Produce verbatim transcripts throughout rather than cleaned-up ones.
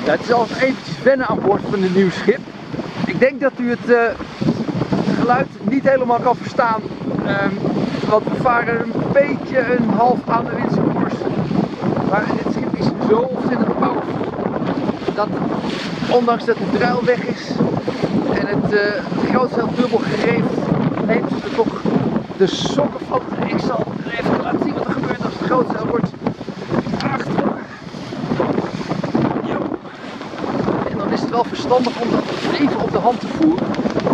Ja, het is al eventjes wennen aan boord van een nieuw schip. Ik denk dat u het uh, geluid niet helemaal kan verstaan, um, want we varen een beetje een half aan de windse koers. Maar dit schip is zo ontzettend powerful dat, ondanks dat de druil weg is en het uh, grootzeil dubbel gereefd, neemt ze er toch de sokken van. Ik zal even laten zien wat er gebeurt als het grootzeil wordt achter. En dan is het wel verstandig om dat even op de hand te voeren,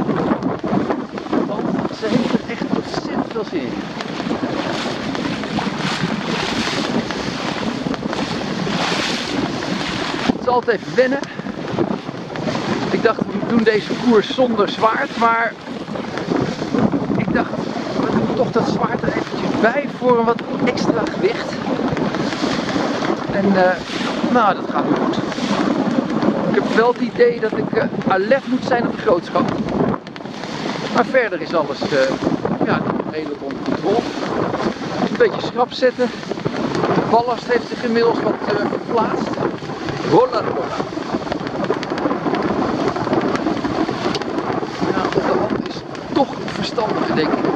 want ze heeft er echt ontzettend veel zin in. Het is altijd even wennen. Ik dacht, we doen deze koers zonder zwaard, maar ik dacht, we doen toch dat zwaard er eventjes bij voor een wat extra gewicht. En uh, nou, dat gaat nu goed. Ik heb wel het idee dat ik uh, alert moet zijn op de grootschap. Maar verder is alles uh, ja, redelijk onder controle. Een beetje schrap zetten. De ballast heeft zich inmiddels wat uh, verplaatst. Rolla rolla. Ja, op de hand is toch verstandiger, denk ik.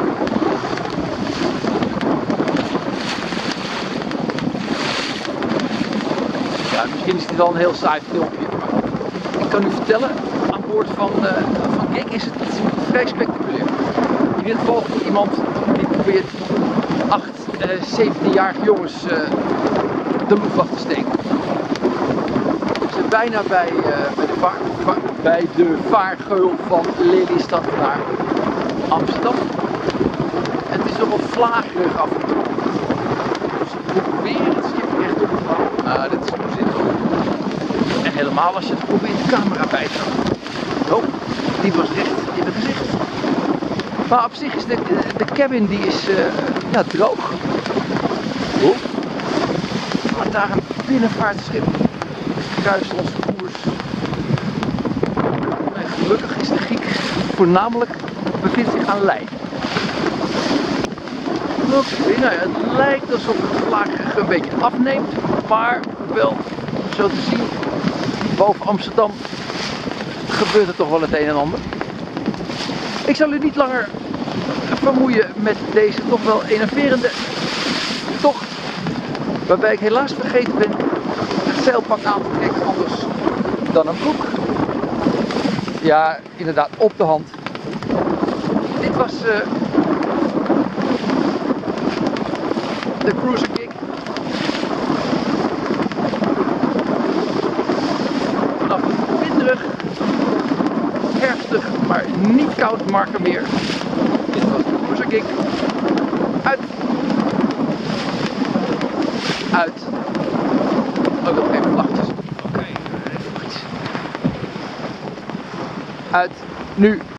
Ja, misschien is dit wel een heel saai filmpje. Maar ik kan u vertellen, aan boord van, uh, van Gig is het vrij spectaculair. In dit geval voor iemand die probeert acht, zeventienjarige jongens uh, de loef af te steken. We zijn bijna bij, uh, bij, de vaar, va, bij de vaargeul van Lelystad naar Amsterdam. En het is nog wat vlagerig af en toe. Dus we proberen het schip rechtop te houden. Nou, dit is onzinnig. En helemaal als je het probeert de camera bij te houden. Oh, die was recht in het gezicht. Maar op zich is de, de cabin die is uh, ja, droog. Oh. Maar daar een binnenvaartschip kruist onze koers. En gelukkig is de Giek voornamelijk bevindt zich aan lijn. Oké, nou ja, het lijkt alsof het vlagerig een beetje afneemt, maar wel zo te zien, boven Amsterdam gebeurt er toch wel het een en ander. Ik zal u niet langer vermoeien met deze toch wel enerverende tocht, waarbij ik helaas vergeten ben het zeilpak aan te trekken, anders dan een broek. Ja, inderdaad, op de hand. Dit was uh, de Cruiser Gig. Vanaf een winderig, herfstig, maar niet koud Markermeer. Dit was de Cruiser Gig. Uit. Uit. Oh, nog even vlaggetjes. Oké, okay, even iets. Uit. Nu.